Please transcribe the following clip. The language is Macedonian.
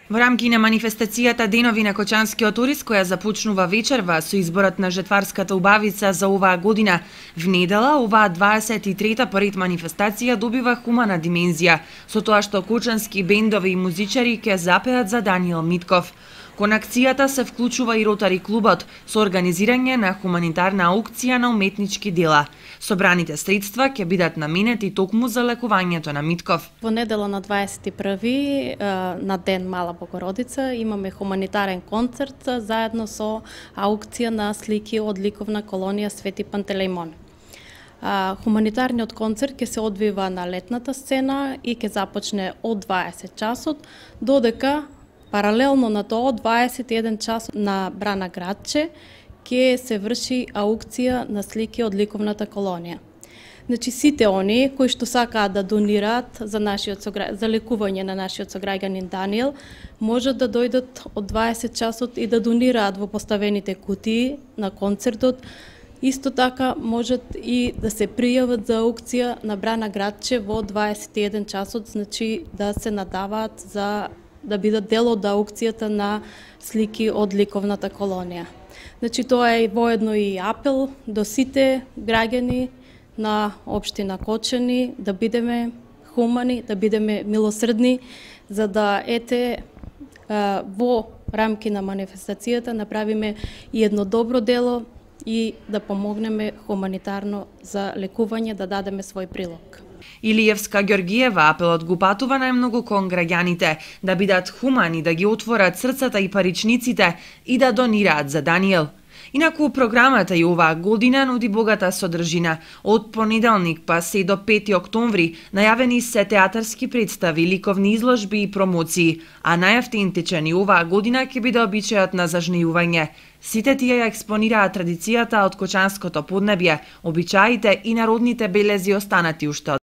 Во рамки на манифестацијата Денови на Кочанскиот ориз, која започнува вечерва со изборот на жетварската убавица за оваа година, внедела оваа 23-та поред манифестација добива хумана димензија, со тоа што кочански бендови и музичари ќе запеат за Даниел Митков. Кон акцијата се вклучува и Ротари клубот со организирање на хуманитарна аукција на уметнички дела. Собраните средства ќе бидат наменети токму за лекувањето на Митков. Во недела на 21 на Ден Мала Богородица имаме хуманитарен концерт заедно со аукција на слики од ликовна колонија Свети Пантелеймон. Хуманитарниот концерт ќе се одвива на летната сцена и ќе започне од 20 часот, додека паралелно на тоа, 21 час на Брана Градче, ќе се врши аукција на слики од ликовната колонија. Значи, сите они кои што сакаат да донираат за лекување на нашиот сограѓанин Даниел, можат да дојдат од 20 часот и да донираат во поставените кутии на концертот. Исто така можат и да се пријават за аукција на Брана Градче во 21 часот, значи да се надаваат за да бидат дел од аукцијата на слики од ликовната колонија. Значи, тоа е воедно и апел до сите граѓани на општина Кочани да бидеме хумани, да бидеме милосрдни, за да во рамки на манифестацијата направиме и едно добро дело и да помогнеме хуманитарно за лекување, да дадеме свој прилог. Илиевска Ѓоргиева апелот го патува најмногу кон граѓаните да бидат хумани, да ги отворат срцата и паричниците и да донираат за Даниел. Инаку програмата и оваа година нуди богата содржина. Од понеделник па се до 5 октомври најавени се театарски представи, ликовни изложби и промоции, а најавтентичен и оваа година ќе биде обичајот на зажнејување. Сите тие ја експонираат традицијата од Кочанското поднебје, обичаите и народните белези останати уште од